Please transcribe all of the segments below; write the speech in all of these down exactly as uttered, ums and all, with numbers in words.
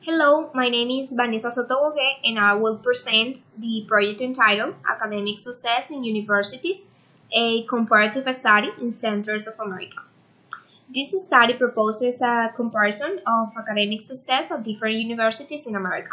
Hello, my name is Vanessa Sotobogue and I will present the project entitled Academic Success in Universities, a Comparative Study in Centers of America. This study proposes a comparison of academic success of different universities in America.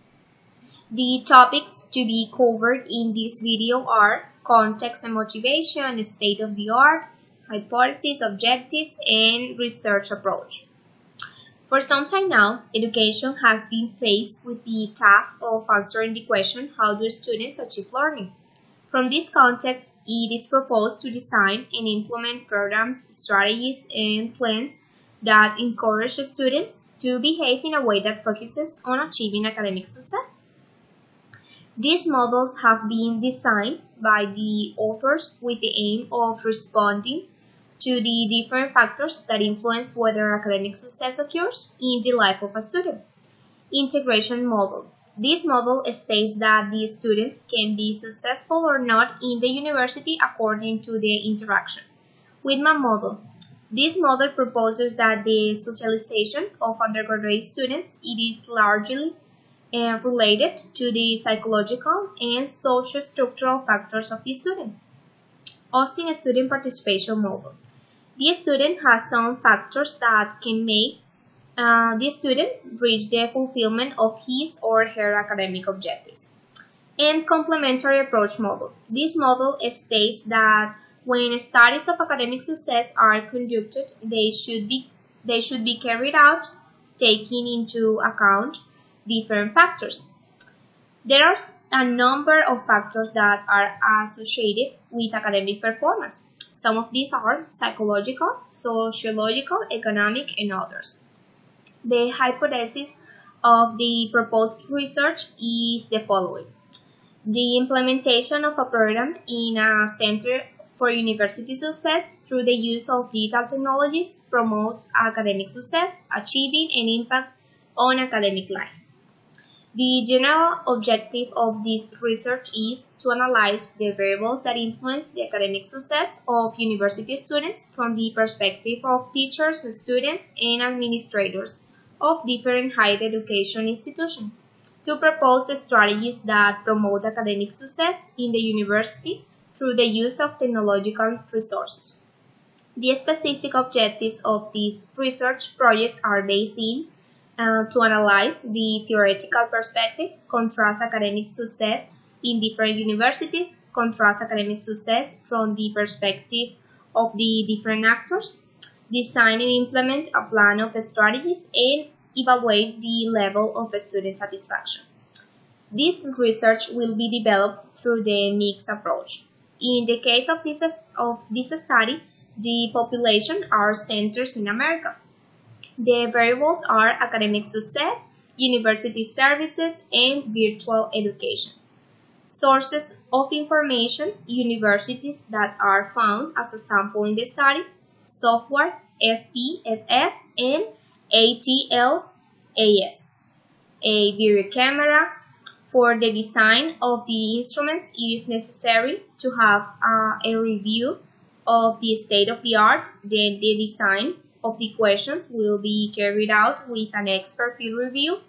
The topics to be covered in this video are context and motivation, state of the art, hypotheses, objectives, and research approach. For some time now, education has been faced with the task of answering the question, how do students achieve learning? From this context, it is proposed to design and implement programs, strategies, and plans that encourage students to behave in a way that focuses on achieving academic success. These models have been designed by the authors with the aim of responding to the different factors that influence whether academic success occurs in the life of a student. Integration model. This model states that the students can be successful or not in the university according to their interaction. Whitman model. This model proposes that the socialization of undergraduate students it is largely uh, related to the psychological and socio-structural factors of the student. Austin student participation model. The student has some factors that can make uh, the student reach the fulfillment of his or her academic objectives. And complementary approach model. This model states that when studies of academic success are conducted, they should be they should be carried out taking into account different factors. There are a number of factors that are associated with academic performance. Some of these are psychological, sociological, economic, and others. The hypothesis of the proposed research is the following. The implementation of a program in a center for university success through the use of digital technologies promotes academic success, achieving an impact on academic life. The general objective of this research is to analyze the variables that influence the academic success of university students from the perspective of teachers, students, and administrators of different higher education institutions, to propose strategies that promote academic success in the university through the use of technological resources. The specific objectives of this research project are based in Uh, to analyze the theoretical perspective, contrast academic success in different universities, contrast academic success from the perspective of the different actors, design and implement a plan of strategies, and evaluate the level of student satisfaction. This research will be developed through the mixed approach. In the case of this, of this study, the population are centers in America. The variables are academic success, university services, and virtual education. Sources of information, universities that are found as a sample in the study, software, S P S S, and A T L A S. A video camera. For the design of the instruments, it is necessary to have uh, a review of the state of the art, then the design of the questions will be carried out with an expert peer review.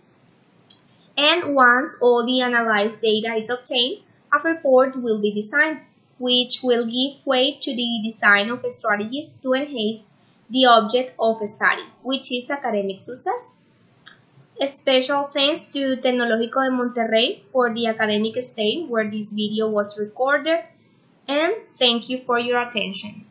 And once all the analyzed data is obtained, a report will be designed, which will give weight to the design of strategies to enhance the object of study, which is academic success. A special thanks to Tecnológico de Monterrey for the academic state where this video was recorded, and thank you for your attention.